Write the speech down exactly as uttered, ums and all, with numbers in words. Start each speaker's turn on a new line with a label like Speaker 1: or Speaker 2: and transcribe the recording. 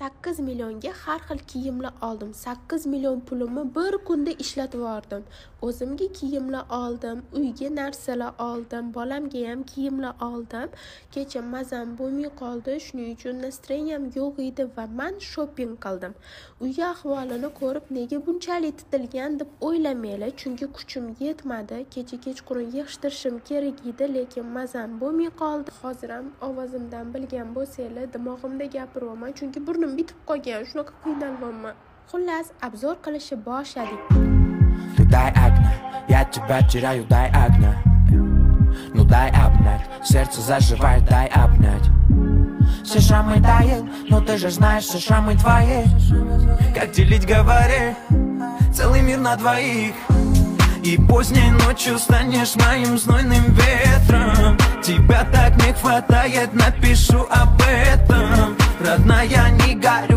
Speaker 1: sakkiz millionga har xil kiyimlar oldim. sakkiz million pulimni bir kunda ishlatib yubordim. O'zimga kiyimlar oldim, uyga narsalar oldim, bolamga ham kiyimlar oldim. Kecha mazam bo'lmay qoldi, shuning uchun настроением yo'q edi va men shopping qildim. Uyga ahvolini ko'rib, nega bunchalik titilgan deb o'ylamanglar, chunki kuchim yetmadi. Kecha kechqurun yig'ishtirishim kerak edi, lekin mazam bo'lmay qoldi. Hozir ham ovozimdan bilgan bo'lsanglar, dimog'imda gapiryapman, chunki burnim bitib qolgan, shunaqa qiynalyapman. Xullas, obzor qilishni boshladik.
Speaker 2: Ты дай огня, я тебя теряю, дай огня. Ну дай обнять, сердце заживает, дай обнять. Все шрамы тают, но ты же знаешь, все шрамы твои. Как делить, говори, целый мир на двоих. И поздней ночью станешь моим знойным ветром. Тебя так не хватает, напишу об этом. Родная, не горю.